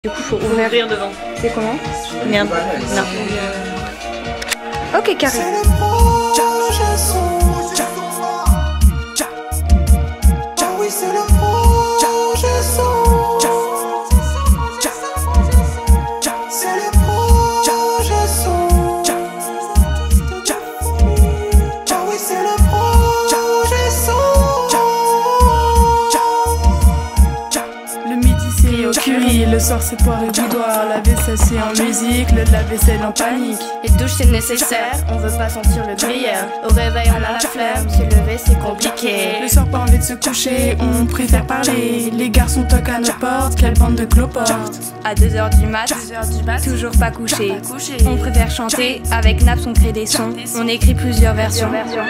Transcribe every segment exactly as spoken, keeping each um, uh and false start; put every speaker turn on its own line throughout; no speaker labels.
Du coup, faut ouvrir,
ouvrir devant.
C'est comment?
Merde. Non.
Ok, carré.
Au curry, le soir c'est poire et boudoir, la vaisselle c'est en musique, le lave-vaisselle en panique.
Les douches c'est nécessaire, on veut pas sentir le gruyère. Au réveil on a la flemme, se lever c'est compliqué.
Le soir pas envie de se coucher, on préfère parler. Les garçons toquent à nos portes, quelle bande de cloportes.
À deux heures du mat, toujours pas couché. On préfère chanter, avec Naps on crée des sons. On écrit plusieurs versions.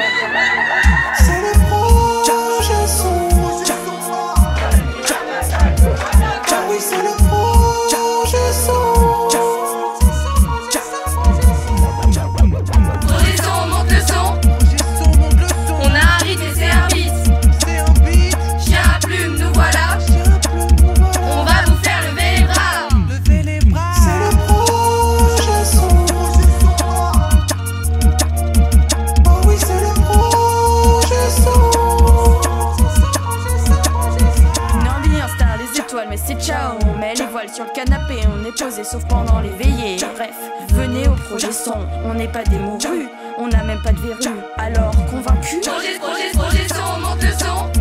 Mais c'est ciao, on met les voiles sur le canapé, on est posé sauf pendant les veillées. Bref, venez au projet son, on n'est pas des mourus, on n'a même pas de verrue, alors convaincu.
Projet, projet, projet son, monte le son.